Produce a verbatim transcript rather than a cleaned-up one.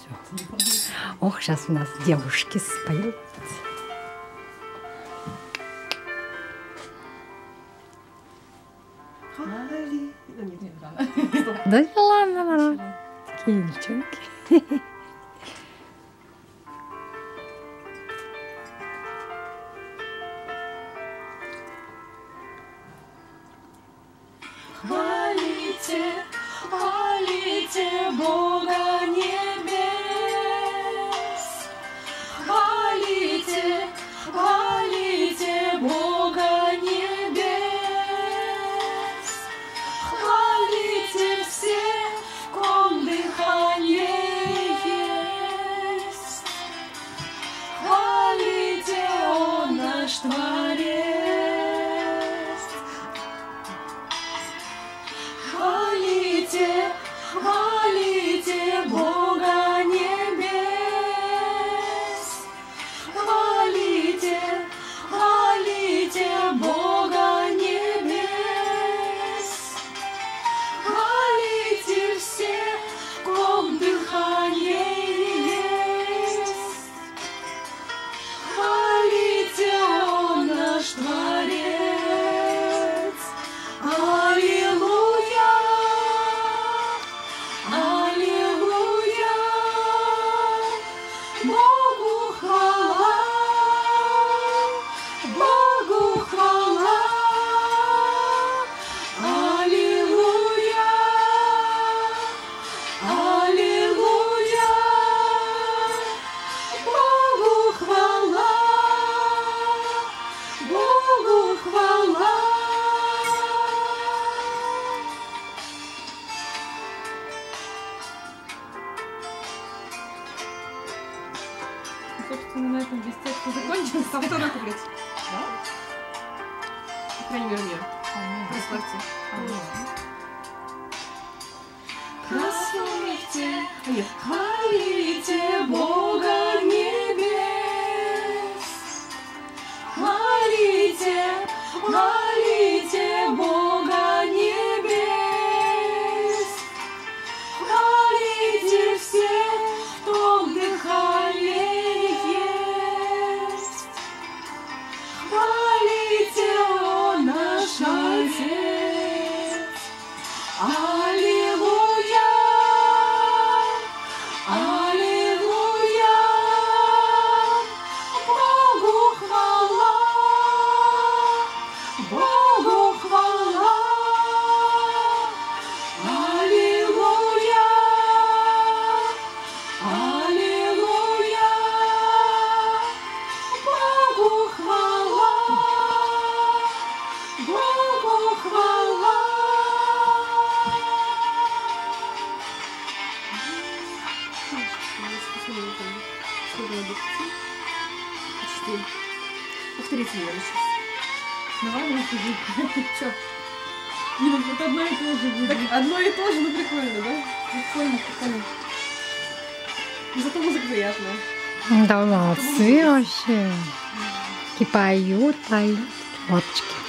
Все. Ох, сейчас у нас девушки споют. Да ладно, ладно. Такие девчонки. Хвалите, хвалите Бога небес, хвалите, хвалите Бога небес, хвалите все, в ком дыхание есть, хвалите, Он наш Творец. Хвалите, хвалите Бога небес, хвалите, хвалите Бога небес, хвалите все, в ком дыхание есть, хвалите, Он наш Творец. Богу хвала, Богу хвала, аллилуйя, аллилуйя, Богу хвала, Богу хвала. Собственно, на этом без текста закончилось. Там кто накупит? Да? По крайней мере, мне. Прославьте. Прославьте, хвалите Бога небес, хвалите, хвалите Бога небес, хвалите все, кто дыхание. Отец, аллилуйя, аллилуйя, Богу хвала, Богу хвала, аллилуйя, аллилуйя, Богу хвала. Богу хвала. Повторите меня сейчас. Давай, ну ты что? Не, ну вот одно и то же будет. Так, одно и то же, ну прикольно, да? Прикольно, прикольно. Но зато музыка приятная. Да молодцы вообще. И поют, поют. Лапочки.